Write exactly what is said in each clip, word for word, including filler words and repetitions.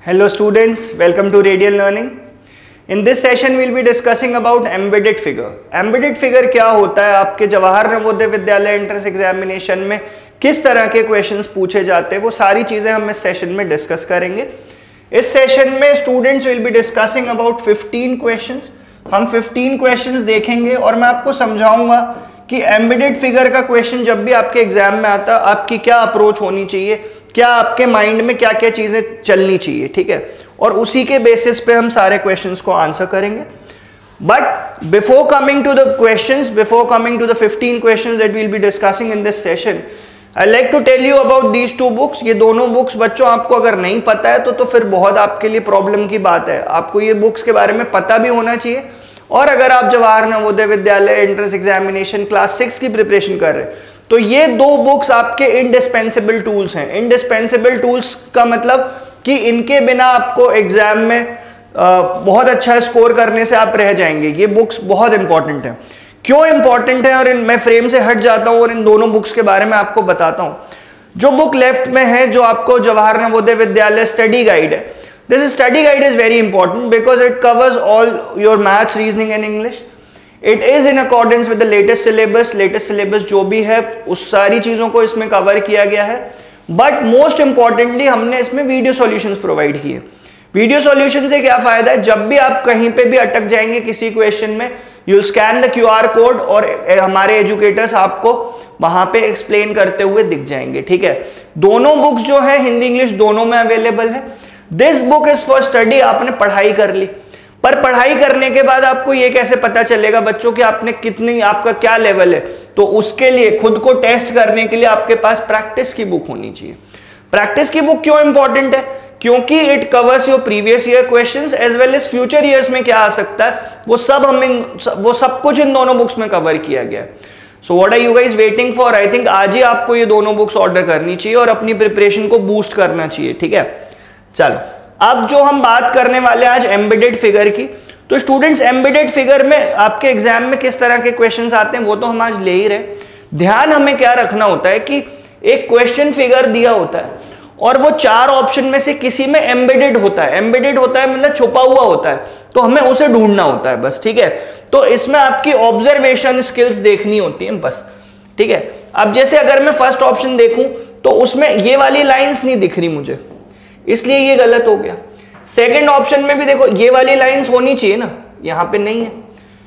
Hello students, welcome to Radial Learning. In this session we'll be discussing about embedded figure. Embedded figure क्या होता है, आपके Jawahar Navodaya Vidyalaya entrance examination में किस तरह के क्वेश्चंस पूछे जाते हैं, वो सारी चीजें हम इस सेशन में डिस्कस करेंगे. इस सेशन में students will be discussing about fifteen questions. हम फिफ्टीन क्वेश्चंस देखेंगे और मैं आपको समझाऊंगा कि एम्बेडेड फिगर का क्वेश्चन जब भी आपके एग्जाम में आता है आपकी क्या अप्रोच होनी चाहिए, क्या आपके माइंड में क्या क्या चीजें चलनी चाहिए, ठीक है, और उसी के बेसिस पे हम सारे क्वेश्चंस को आंसर करेंगे. But before coming to the questions, before coming to the fifteen questions that we will be discussing in this session, I like to tell you about these two books. ये दोनों books बच्चों आपको अगर नहीं पता है तो तो फिर बहुत आपके लिए प्रॉब्लम की बात है. आपको ये बुक्स के बारे में पता भी होना चाहिए, और अगर आप Jawahar Navodaya Vidyalaya entrance examination class six की प्रिपरेशन कर रहे हैं तो ये दो बुक्स आपके इंडिस्पेंसिबल टूल्स हैं. इंडिस्पेंसिबल टूल्स का मतलब कि इनके बिना आपको एग्जाम में आ, बहुत अच्छा स्कोर करने से आप रह जाएंगे. ये बुक्स बहुत इंपॉर्टेंट हैं. क्यों इंपॉर्टेंट है, और इन मैं फ्रेम से हट जाता हूं और इन दोनों बुक्स के बारे में आपको बताता हूं. जो बुक लेफ्ट में है, जो आपको जवाहर नवोदय विद्यालय स्टडी गाइड है, this study guide is very important because it covers all your maths, reasoning and English. It is in accordance with the latest syllabus. latest syllabus जो भी है उस सारी चीज़ों को इसमें कवर किया गया है. बट मोस्ट इंपॉर्टेंटली हमने इसमें वीडियो सॉल्यूशंस प्रोवाइड किए. वीडियो सॉल्यूशन से क्या फायदा है, जब भी आप कहीं पे भी अटक जाएंगे किसी क्वेश्चन में, you scan the Q R code और हमारे एजुकेटर्स आपको वहां पे एक्सप्लेन करते हुए दिख जाएंगे. ठीक है, दोनों बुक्स जो है हिंदी इंग्लिश दोनों में अवेलेबल है. This book is for study. आपने पढ़ाई कर ली, पर पढ़ाई करने के बाद आपको ये कैसे पता चलेगा बच्चों कि आपने कितनी, आपका क्या लेवल है, तो उसके लिए खुद को टेस्ट करने के लिए आपके पास प्रैक्टिस की बुक होनी चाहिए. प्रैक्टिस की बुक क्यों इंपॉर्टेंट है, क्योंकि it covers your previous year questions as well as future years में क्या आ सकता है, वो सब हम इन वो सब कुछ इन दोनों बुक्स में कवर किया गया है. So what are you guys waiting for? I think आज ही आपको ये दोनों बुक्स ऑर्डर करनी चाहिए और अपनी प्रिपरेशन को बूस्ट करना चाहिए. ठीक है, चलो अब जो हम बात करने वाले आज एम्बेडेड फिगर की, तो स्टूडेंट्स एम्बेडेड फिगर में आपके एग्जाम में किस तरह के क्वेश्चंस आते हैं वो तो हम आज ले ही रहे. ध्यान हमें क्या रखना होता है कि एक क्वेश्चन फिगर दिया होता है और वो चार ऑप्शन में से किसी में एम्बेडेड होता है. एम्बेडेड होता है मतलब छुपा हुआ होता है, तो हमें उसे ढूंढना होता है बस. ठीक है, तो इसमें आपकी ऑब्जर्वेशन स्किल्स देखनी होती है बस. ठीक है, अब जैसे अगर मैं फर्स्ट ऑप्शन देखूं तो उसमें ये वाली लाइंस नहीं दिख रही मुझे, इसलिए ये गलत हो गया. सेकंड ऑप्शन में भी देखो ये वाली लाइंस होनी चाहिए ना, यहां पे नहीं है.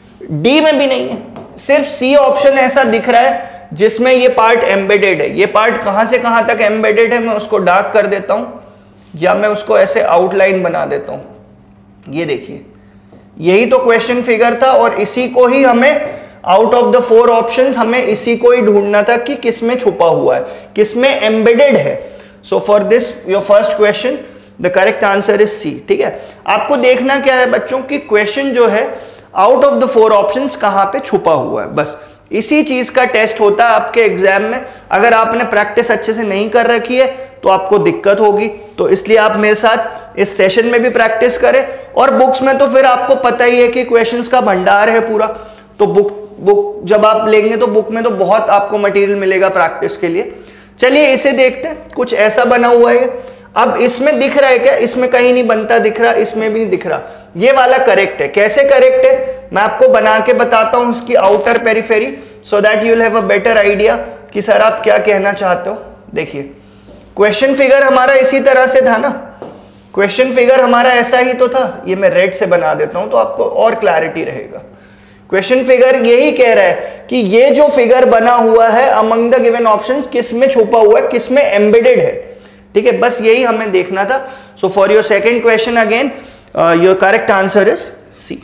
डी में भी नहीं है. सिर्फ सी ऑप्शन ऐसा दिख रहा है जिसमें ये पार्ट एम्बेडेड है. ये पार्ट कहां से कहां तक एम्बेडेड है मैं उसको डार्क कर देता हूं, या मैं उसको ऐसे आउटलाइन बना देता हूं. ये देखिए, यही तो क्वेश्चन फिगर था और इसी को ही हमें out of the four options हमें इसी को ही ढूंढना था कि किसमें छुपा हुआ है, किसमें एम्बेडेड है. So for this your first question the correct answer is C. ठीक है, आपको देखना क्या है बच्चों की क्वेश्चन जो है out of the four options कहां पे छुपा हुआ है, बस इसी चीज का टेस्ट होता है आपके एग्जाम में. अगर आपने प्रैक्टिस अच्छे से नहीं कर रखी है तो आपको दिक्कत होगी, तो इसलिए आप मेरे साथ इस सेशन में भी प्रैक्टिस करें. और बुक्स में तो फिर आपको पता ही है कि क्वेश्चंस का भंडार है पूरा, तो बुक बुक जब आप लेंगे तो बुक में तो बहुत आपको मटेरियल मिलेगा प्रैक्टिस के लिए. चलिए इसे देखते हैं. कुछ ऐसा बना हुआ है. अब इसमें दिख रहा है क्या, इसमें कहीं नहीं बनता दिख रहा, इसमें भी नहीं दिख रहा. ये वाला करेक्ट है. कैसे करेक्ट है मैं आपको बना के बताता हूं इसकी outer periphery, so that you will have a better idea कि सर आप क्या कहना चाहते हो. देखिए क्वेश्चन फिगर हमारा इसी तरह से था ना, क्वेश्चन फिगर हमारा ऐसा ही तो था. ये मैं रेड से बना देता हूं तो आपको और क्लैरिटी रहेगा. क्वेश्चन फिगर यही कह रहा है कि ये जो फिगर बना हुआ है अमंग द गिवन ऑप्शंस किसमें छुपा हुआ है, किसमें एम्बेडेड है. ठीक है, बस यही हमें देखना था. So for your second question again your correct answer is C.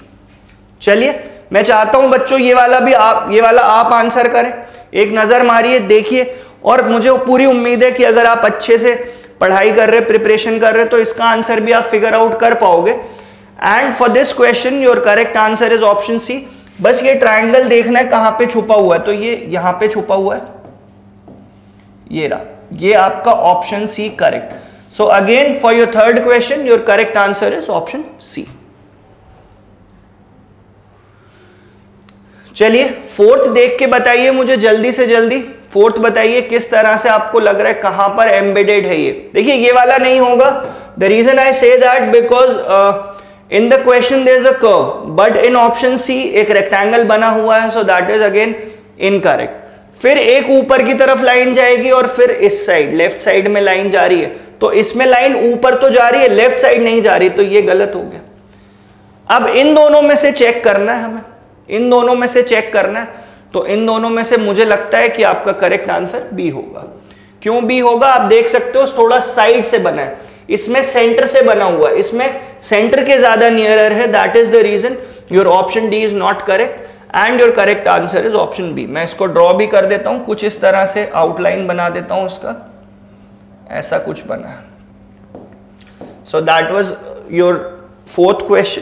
चलिए मैं चाहता हूं बच्चों ये वाला भी आप ये वाला आप आंसर करें. एक नजर मारिए, देखिए, और मुझे पूरी उम्मीद है कि अगर आप अच्छे से पढ़ाई कर रहे, प्रिपरेशन कर रहे, तो इसका आंसर भी आप फिगर आउट कर पाओगे. And for this question your correct answer is option C. बस ये ट्रायंगल देखना है कहां पे छुपा हुआ है, तो ये यहां पे छुपा हुआ है, ये रहा, ये आपका option C correct. So again for your third question your correct answer is option C. चलिए फोर्थ देख के बताइए मुझे जल्दी से जल्दी. फोर्थ बताइए किस तरह से आपको लग रहा है कहां पर एम्बेडेड है ये. देखिए ये वाला नहीं होगा the reason I say that because in the question there is a curve, but in option C एक रेक्टेंगल बना हुआ है, so that is again incorrect. फिर एक ऊपर की तरफ लाइन जाएगी और फिर इस साइड लेफ्ट साइड में लाइन जा रही है, तो इसमें लाइन ऊपर तो जा रही है, लेफ्ट साइड नहीं जा रही, तो ये गलत हो गया। अब इन दोनों में से चेक करना है हमें, इन दोनों में से चेक करना है, तो इन दोनों में से मुझे लगता है कि आपका करेक्ट आंसर बी होगा। क्यों बी होगा? आप देख सकते हो थोड़ा साइड से बना है, इसमें सेंटर से बना हुआ है, इसमें सेंटर के ज्यादा नियरर है, that is the reason your option D is not correct and your correct answer is option B. मैं इसको ड्रॉ भी कर देता हूं, कुछ इस तरह से आउटलाइन बना देता हूं इसका, ऐसा कुछ बना है। So that was your fourth question.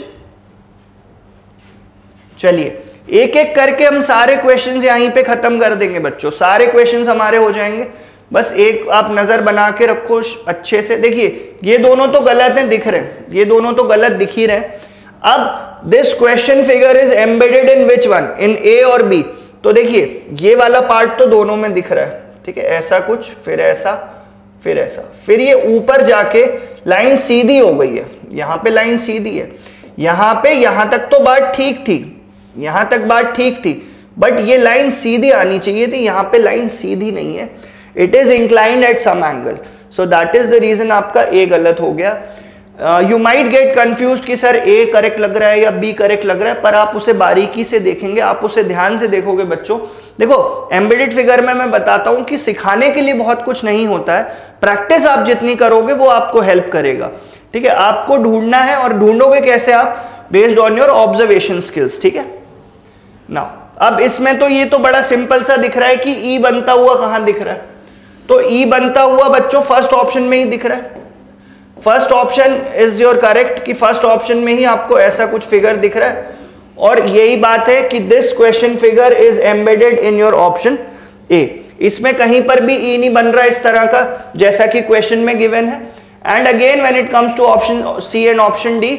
चलिए एक एक करके हम सारे क्वेश्चंस यहीं पे खत्म कर देंगे बच्चों, सारे क्वेश्चंस हमारे हो जाएंगे। बस एक आप नजर बना के रखो अच्छे से। देखिए ये दोनों तो गलत हैं, दिख रहे हैं, ये दोनों तो गलत दिख ही रहे हैं। अब this question figure is embedded in which one, in A और बी। तो देखिए ये वाला पार्ट तो दोनों में दिख रहा है, ठीक है, ऐसा कुछ, फिर ऐसा, फिर ऐसा, फिर ये ऊपर जाके लाइन सीधी हो गई है, यहां पे लाइन सीधी है, यहां पे यहां तक तो बात ठीक थी, यहां तक बात ठीक थी, बट ये लाइन सीधी आनी चाहिए थी, यहां पे लाइन सीधी नहीं है, it is inclined at some angle, so that is the reason आपका ए गलत हो गया। यू माइट गेट कंफ्यूज्ड कि सर ए करेक्ट लग रहा है या बी करेक्ट लग रहा है, पर आप उसे बारीकी से देखेंगे, आप उसे ध्यान से देखोगे बच्चों। देखो एम्बेडेड फिगर में मैं बताता हूं कि सिखाने के लिए बहुत कुछ नहीं होता है, प्रैक्टिस आप जितनी करोगे वो आपको हेल्प करेगा, ठीक है। आपको ढूंढना है, और ढूंढोगे कैसे आप? Based on your observation skills, ठीक है ना। अब इसमें तो ये तो बड़ा सिंपल सा दिख रहा है कि ई बनता हुआ कहां दिख रहा है, तो ई बनता हुआ बच्चों फर्स्ट ऑप्शन में ही दिख रहा है। First option is your correct, कि फर्स्ट ऑप्शन में ही आपको ऐसा कुछ फिगर दिख रहा है, और यही बात है कि this question figure is embedded in your option A. इसमें कहीं पर भी ई नहीं बन रहा इस तरह का, जैसा कि क्वेश्चन में गिवन है। And again when it comes to option C and option D,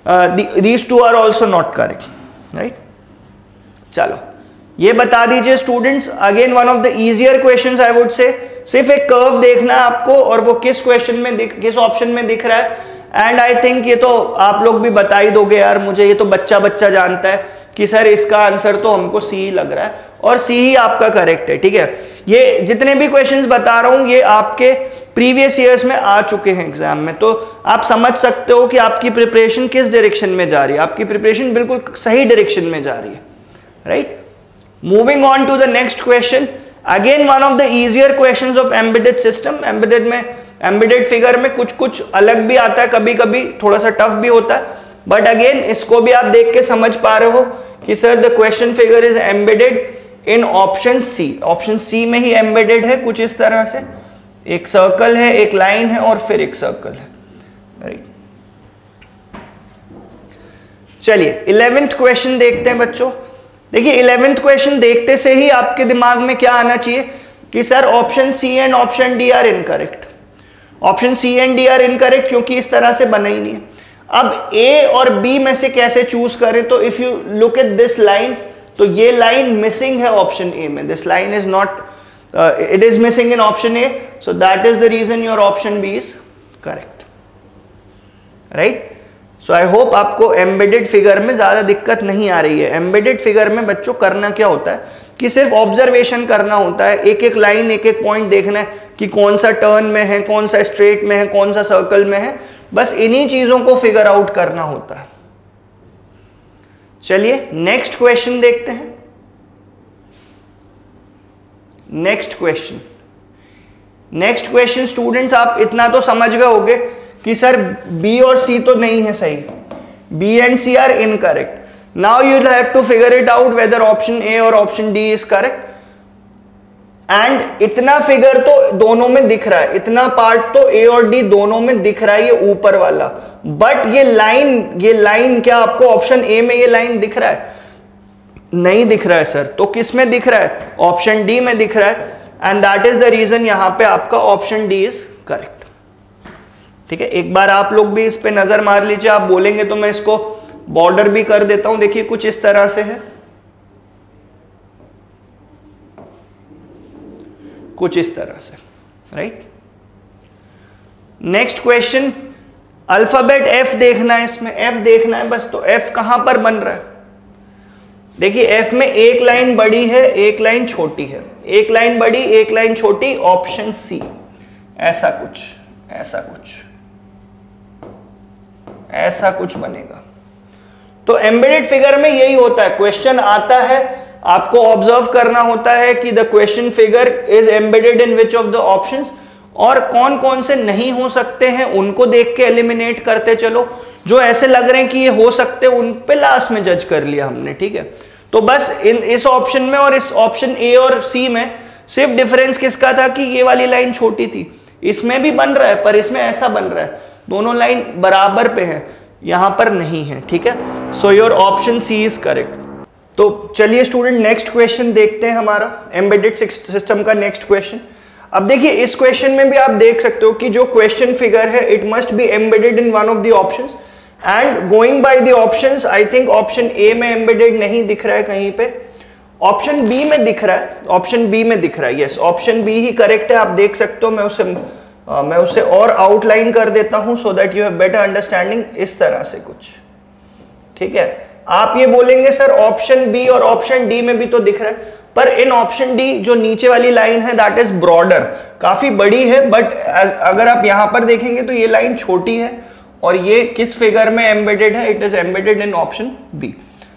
these two are also not correct, right. चलो ये बता दीजिए students, again one of the easier questions I would say, सिर्फ एक कर्व देखना है आपको और वो किस क्वेश्चन में दिख, किस ऑप्शन में दिख रहा है। एंड आई थिंक ये तो आप लोग भी बता ही दोगे यार मुझे, ये तो बच्चा बच्चा जानता है कि सर इसका आंसर तो हमको सी ही लग रहा है, और सी ही आपका करेक्ट है, ठीक है। ये जितने भी क्वेश्चंस बता रहा हूं ये आपके प्रीवियस ईयर्स में आ चुके हैं एग्जाम में, तो आप समझ सकते हो कि आपकी प्रिपरेशन किस डायरेक्शन में जा रही है। आपकी प्रिपरेशन बिल्कुल सही डायरेक्शन में जा रही है, right. Moving on to the next question, again one of the easier questions of embedded system. Embedded में, एम्बेडेड फिगर में कुछ कुछ अलग भी आता है, कभी कभी थोड़ा सा टफ भी होता है, बट अगेन इसको भी आप देख के समझ पा रहे हो कि sir the question figure is embedded in option C. Option C में ही एम्बेडेड है, कुछ इस तरह से, एक सर्कल है, एक लाइन है और फिर एक सर्कल है, राइट। चलिए इलेवेंथ क्वेश्चन देखते हैं बच्चों। देखिए इलेवेंथ क्वेश्चन देखते से ही आपके दिमाग में क्या आना चाहिए कि sir option C and option D are incorrect. Option C and D are incorrect क्योंकि इस तरह से बना ही नहीं है। अब ए और बी में से कैसे चूज करें? तो if you look at this line, तो ये लाइन मिसिंग है ऑप्शन ए में, this line is not, it is missing in option A, so that is the reason your option B is correct, right. So I hope आपको embedded figure में ज्यादा दिक्कत नहीं आ रही है। एम्बेडेड फिगर में बच्चों करना क्या होता है कि सिर्फ ऑब्जर्वेशन करना होता है, एक एक लाइन, एक एक पॉइंट देखना है कि कौन सा टर्न में है, कौन सा स्ट्रेट में है, कौन सा सर्कल में है, बस इन्हीं चीजों को फिगर आउट करना होता है। चलिए नेक्स्ट क्वेश्चन देखते हैं। Next question next question students, आप इतना तो समझ गए होंगे कि सर बी और सी तो नहीं है सही, B and C are incorrect. Now you have to figure it out whether option A और option D is correct. And इतना फिगर तो दोनों में दिख रहा है, इतना पार्ट तो ए और डी दोनों में दिख रहा है, ये ऊपर वाला, बट ये लाइन, ये लाइन क्या आपको ऑप्शन ए में ये लाइन दिख रहा है? नहीं दिख रहा है सर। तो किस में दिख रहा है? ऑप्शन डी में दिख रहा है, and that is the reason यहां पे आपका ऑप्शन डी इज करेक्ट, ठीक है। एक बार आप लोग भी इस पे नजर मार लीजिए, आप बोलेंगे तो मैं इसको बॉर्डर भी कर देता हूं। देखिए कुछ इस तरह से है, कुछ इस तरह से, right. Next question, alphabet F देखना है, इसमें एफ देखना है बस। तो एफ कहां पर बन रहा है? देखिए एफ में एक लाइन बड़ी है, एक लाइन छोटी है, एक लाइन बड़ी एक लाइन छोटी, ऑप्शन सी। ऐसा कुछ, ऐसा कुछ, ऐसा कुछ बनेगा। तो एम्बेडेड फिगर में यही होता है, क्वेश्चन आता है, आपको ऑब्जर्व करना होता है कि the question figure is embedded in which of the options, और कौन कौन से नहीं हो सकते हैं उनको देख के एलिमिनेट करते चलो, जो ऐसे लग रहे हैं कि ये हो सकते हैं उन पे लास्ट में जज कर लिया हमने, ठीक है। तो बस इन इस ऑप्शन में और इस ऑप्शन ए और सी में सिर्फ डिफरेंस किसका था कि ये वाली लाइन छोटी थी, इसमें भी बन रहा है पर इसमें ऐसा बन रहा है, दोनों लाइन बराबर पे है, यहां पर नहीं है, ठीक है। So your option C is correct. तो चलिए स्टूडेंट नेक्स्ट क्वेश्चन देखते हैं, हमारा एम्बेडेड सिस्टम का नेक्स्ट क्वेश्चन। अब देखिए इस क्वेश्चन में भी आप देख सकते हो कि जो क्वेश्चन फिगर है it must be embedded in one of the options, and going by the options I think option A में एम्बेडेड नहीं दिख रहा है कहीं पे, ऑप्शन बी में दिख रहा है, ऑप्शन बी में दिख रहा है, यस ऑप्शन बी ही करेक्ट है। आप देख सकते हो, मैं उसे uh, मैं उसे और आउटलाइन कर देता हूं so that you have better understanding, इस तरह से कुछ, ठीक है। आप ये बोलेंगे सर ऑप्शन बी और ऑप्शन डी में भी तो दिख रहा है, पर इन ऑप्शन डी जो नीचे वाली लाइन है दैट इज ब्रॉडर, काफी बड़ी है, बट अगर आप यहां पर देखेंगे तो ये लाइन छोटी है, और ये किस फिगर में एम्बेडेड है? It is embedded in option B,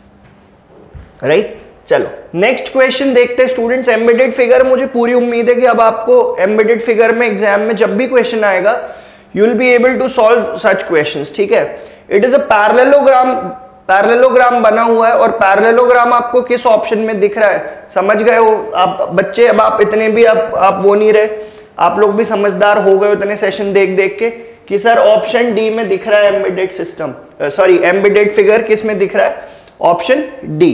right. चलो नेक्स्ट क्वेश्चन देखते हैं स्टूडेंट्स। एम्बेडेड फिगर, मुझे पूरी उम्मीद है कि अब आपको एम्बेडेड फिगर में एग्जाम में जब भी क्वेश्चन आएगा you will be able to solve such questions, ठीक है। It is a parallelogram, parallelogram बना हुआ है, और पैरेललोग्राम आपको किस ऑप्शन में दिख रहा है? समझ गए हो आप बच्चे? अब आप इतने भी आप आप वो नहीं रहे, आप लोग भी समझदार हो गए इतने सेशन देख देख के कि सर ऑप्शन डी में दिख रहा है embedded system, sorry embedded figure किस में दिख रहा है? Option D.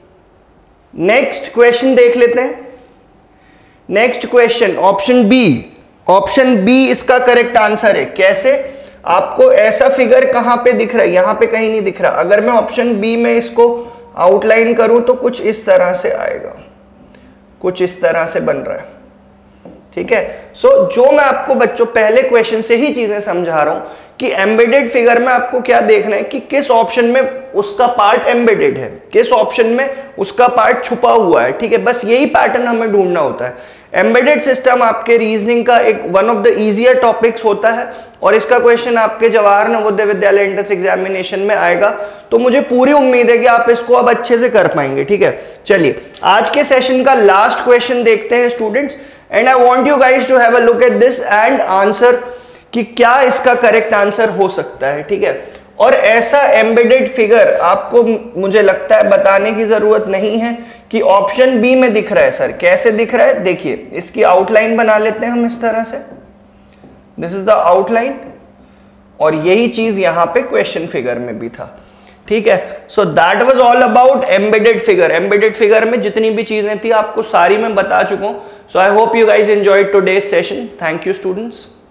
नेक्स्ट क्वेश्चन देख लेते हैं। Next question option B, option B इसका करेक्ट आंसर है। कैसे? आपको ऐसा फिगर कहां पे दिख रहा है? यहां पे कहीं नहीं दिख रहा। अगर मैं ऑप्शन बी में इसको आउटलाइन करूं तो कुछ इस तरह से आएगा, कुछ इस तरह से बन रहा है, ठीक है। सो so, जो मैं आपको बच्चों पहले क्वेश्चन से ही चीजें समझा रहा हूं कि एम्बेडेड फिगर में आपको क्या देखना है कि किस ऑप्शन में उसका पार्ट एम्बेडेड है, किस ऑप्शन में उसका पार्ट छुपा हुआ है, ठीक है। बस यही पैटर्न हमें ढूंढना होता है। एम्बेडेड सिस्टम आपके रीजनिंग का एक one of the easier topics होता है, और इसका क्वेश्चन आपके जवाहर नवोदय विद्यालय एंट्रेंस एग्जामिनेशन में आएगा, तो मुझे पूरी उम्मीद है कि आप इसको अब अच्छे से कर पाएंगे, ठीक है। चलिए आज के सेशन का लास्ट क्वेश्चन देखते हैं students, and I want you guys to have a look at this and answer कि क्या इसका करेक्ट आंसर हो सकता है, ठीक है। और ऐसा एम्बेडेड फिगर आपको मुझे लगता है बताने की जरूरत नहीं है कि ऑप्शन बी में दिख रहा है। सर कैसे दिख रहा है? देखिए इसकी आउटलाइन बना लेते हैं हम इस तरह से, दिस इज द आउटलाइन, और यही चीज यहां पे क्वेश्चन फिगर में भी था, ठीक है। So that was all about embedded figure. Embedded figure में जितनी भी चीजें थी आपको सारी मैं बता चुका हूं। So I hope you guys enjoyed today's session. Thank you students.